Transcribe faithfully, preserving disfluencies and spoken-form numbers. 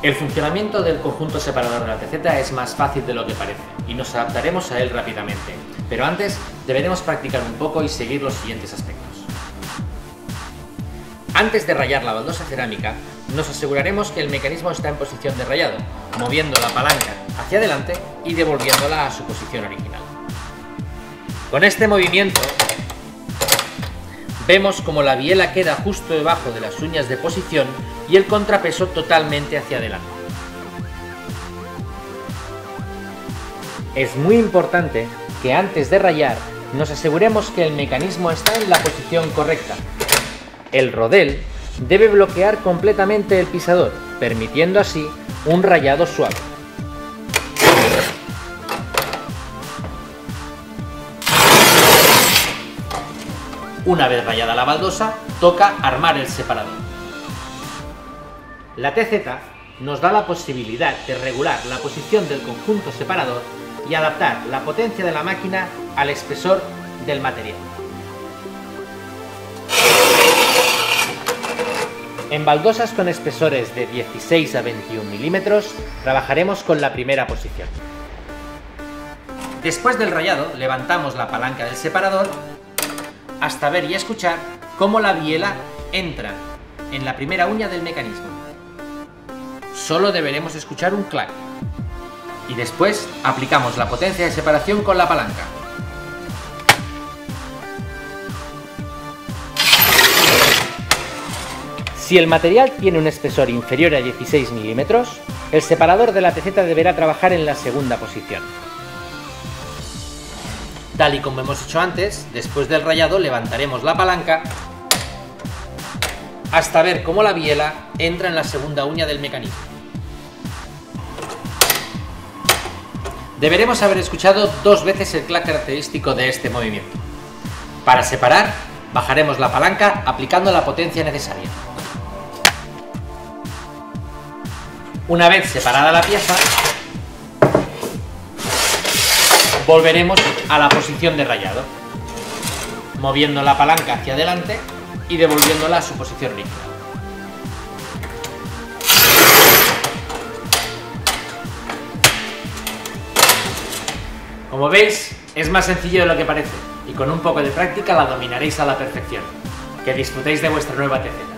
El funcionamiento del conjunto separador de la T Z es más fácil de lo que parece y nos adaptaremos a él rápidamente, pero antes deberemos practicar un poco y seguir los siguientes aspectos. Antes de rayar la baldosa cerámica, nos aseguraremos que el mecanismo está en posición de rayado, moviendo la palanca hacia adelante y devolviéndola a su posición original. Con este movimiento, vemos como la biela queda justo debajo de las uñas de posición y el contrapeso totalmente hacia adelante. Es muy importante que antes de rayar nos aseguremos que el mecanismo está en la posición correcta. El rodel debe bloquear completamente el pisador, permitiendo así un rayado suave. Una vez rayada la baldosa, toca armar el separador. La T Z nos da la posibilidad de regular la posición del conjunto separador y adaptar la potencia de la máquina al espesor del material. En baldosas con espesores de dieciséis a veintiún milímetros, trabajaremos con la primera posición. Después del rayado, levantamos la palanca del separador hasta ver y escuchar cómo la biela entra en la primera uña del mecanismo. Solo deberemos escuchar un clac. Y después aplicamos la potencia de separación con la palanca. Si el material tiene un espesor inferior a dieciséis milímetros, el separador de la T Z deberá trabajar en la segunda posición. Tal y como hemos hecho antes, después del rayado levantaremos la palanca hasta ver cómo la biela entra en la segunda uña del mecanismo. Deberemos haber escuchado dos veces el clac característico de este movimiento. Para separar, bajaremos la palanca aplicando la potencia necesaria. Una vez separada la pieza, volveremos a la posición de rayado, moviendo la palanca hacia adelante y devolviéndola a su posición original. Como veis, es más sencillo de lo que parece y con un poco de práctica la dominaréis a la perfección. Que disfrutéis de vuestra nueva T Z.